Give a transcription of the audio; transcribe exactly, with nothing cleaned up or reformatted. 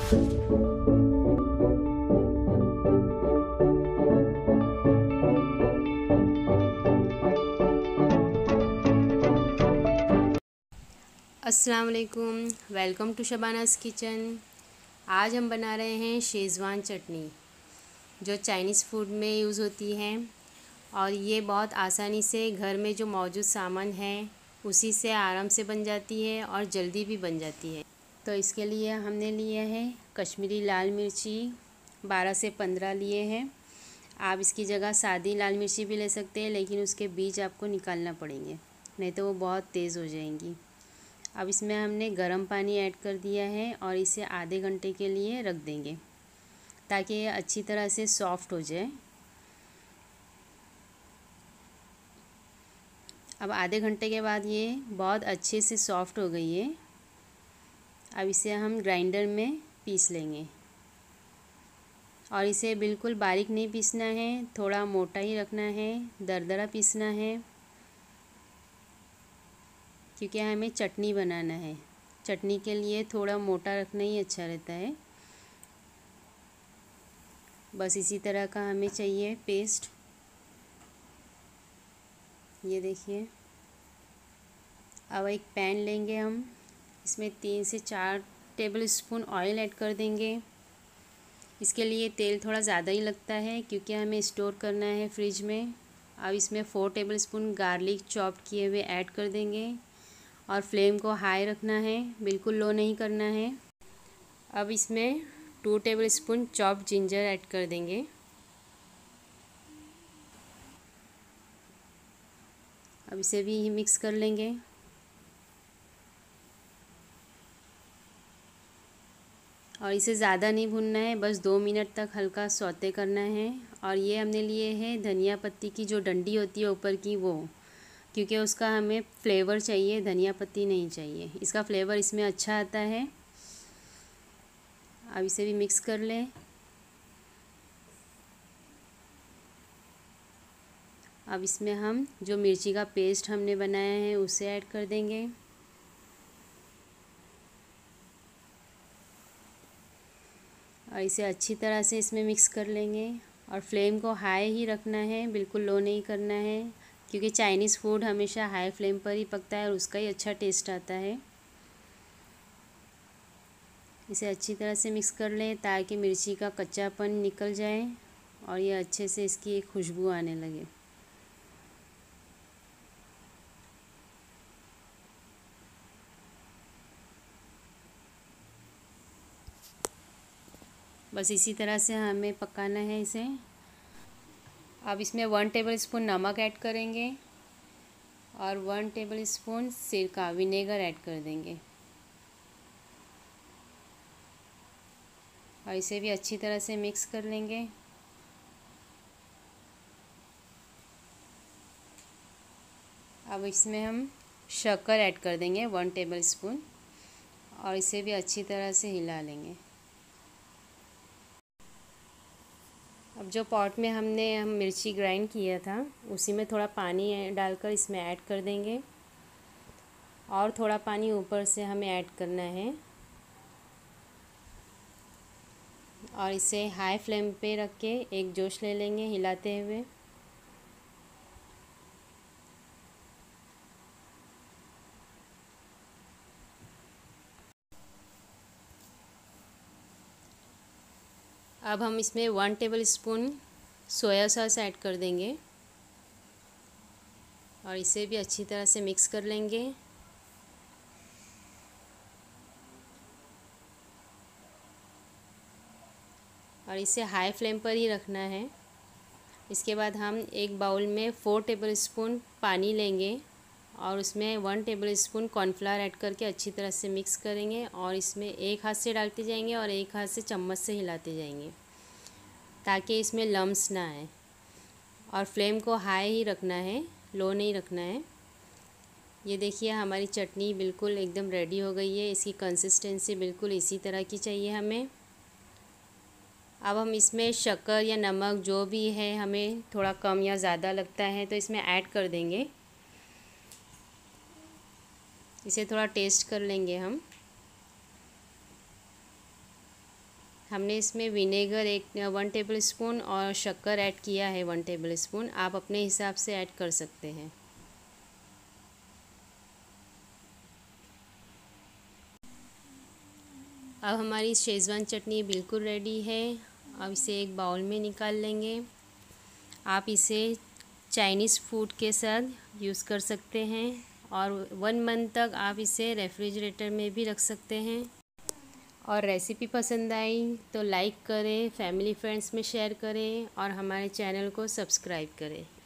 अस्सलाम वालेकुम, welcome to शबानास kitchen. आज हम बना रहे हैं शेज़वान चटनी, जो चाइनीज़ फूड में यूज़ होती है और ये बहुत आसानी से घर में जो मौजूद सामान है उसी से आराम से बन जाती है और जल्दी भी बन जाती है। तो इसके लिए हमने लिए है कश्मीरी लाल मिर्ची, बारह से पंद्रह लिए हैं। आप इसकी जगह सादी लाल मिर्ची भी ले सकते हैं, लेकिन उसके बीज आपको निकालना पड़ेंगे, नहीं तो वो बहुत तेज़ हो जाएंगी। अब इसमें हमने गर्म पानी ऐड कर दिया है और इसे आधे घंटे के लिए रख देंगे ताकि ये अच्छी तरह से सॉफ़्ट हो जाए। अब आधे घंटे के बाद ये बहुत अच्छे से सॉफ़्ट हो गई है। अब इसे हम ग्राइंडर में पीस लेंगे और इसे बिल्कुल बारीक नहीं पीसना है, थोड़ा मोटा ही रखना है, दरदरा पीसना है, क्योंकि हमें चटनी बनाना है। चटनी के लिए थोड़ा मोटा रखना ही अच्छा रहता है। बस इसी तरह का हमें चाहिए पेस्ट। ये देखिए। अब एक पैन लेंगे हम, इसमें तीन से चार टेबल स्पून ऑयल ऐड कर देंगे। इसके लिए तेल थोड़ा ज़्यादा ही लगता है क्योंकि हमें स्टोर करना है फ्रिज में। अब इसमें four tablespoon garlic chop किए हुए ऐड कर देंगे और फ्लेम को हाई रखना है, बिल्कुल लो नहीं करना है। अब इसमें two tablespoon chop ginger add कर देंगे। अब इसे भी मिक्स कर लेंगे। और इसे ज़्यादा नहीं भूनना है, बस दो मिनट तक हल्का सौते करना है। और ये हमने लिए है धनिया पत्ती की जो डंडी होती है ऊपर की, वो, क्योंकि उसका हमें फ्लेवर चाहिए, धनिया पत्ती नहीं चाहिए। इसका फ्लेवर इसमें अच्छा आता है। अब इसे भी मिक्स कर लें। अब इसमें हम जो मिर्ची का पेस्ट हमने बनाया है उसे ऐड कर देंगे और इसे अच्छी तरह से इसमें मिक्स कर लेंगे। और फ्लेम को हाई ही रखना है, बिल्कुल लो नहीं करना है, क्योंकि चाइनीज़ फूड हमेशा हाई फ्लेम पर ही पकता है और उसका ही अच्छा टेस्ट आता है। इसे अच्छी तरह से मिक्स कर लें ताकि मिर्ची का कच्चापन निकल जाए और ये अच्छे से इसकी एक खुशबू आने लगे। बस इसी तरह से हमें पकाना है इसे। अब इसमें वन टेबल स्पून नमक ऐड करेंगे और वन टेबल स्पून सिरका विनेगर ऐड कर देंगे और इसे भी अच्छी तरह से मिक्स कर लेंगे। अब इसमें हम शक्कर ऐड कर देंगे वन टेबल स्पून और इसे भी अच्छी तरह से हिला लेंगे। अब जो पॉट में हमने हम मिर्ची ग्राइंड किया था उसी में थोड़ा पानी डालकर इसमें ऐड कर देंगे और थोड़ा पानी ऊपर से हमें ऐड करना है और इसे हाई फ्लेम पे रख के एक जोश ले लेंगे हिलाते हुए। अब हम इसमें one tablespoon soya sauce add कर देंगे और इसे भी अच्छी तरह से मिक्स कर लेंगे। और इसे हाई फ्लेम पर ही रखना है। इसके बाद हम एक बाउल में फोर टेबल स्पून पानी लेंगे और उसमें one tablespoon cornflour add करके अच्छी तरह से मिक्स करेंगे और इसमें एक हाथ से डालते जाएंगे और एक हाथ से चम्मच से हिलाते जाएंगे ताकि इसमें लम्स ना आए। और फ्लेम को हाई ही रखना है, लो नहीं रखना है। ये देखिए हमारी चटनी बिल्कुल एकदम रेडी हो गई है। इसकी कंसिस्टेंसी बिल्कुल इसी तरह की चाहिए हमें। अब हम इसमें शक्कर या नमक जो भी है हमें थोड़ा कम या ज़्यादा लगता है तो इसमें ऐड कर देंगे। इसे थोड़ा टेस्ट कर लेंगे हम। हमने इसमें विनेगर एक वन टेबल स्पून और शक्कर ऐड किया है वन टेबल स्पून। आप अपने हिसाब से ऐड कर सकते हैं। अब हमारी शेज़वान चटनी बिल्कुल रेडी है। अब इसे एक बाउल में निकाल लेंगे। आप इसे चाइनीज़ फूड के साथ यूज़ कर सकते हैं और वन मंथ तक आप इसे रेफ्रिजरेटर में भी रख सकते हैं। और रेसिपी पसंद आई तो लाइक करें, फैमिली फ्रेंड्स में शेयर करें और हमारे चैनल को सब्सक्राइब करें।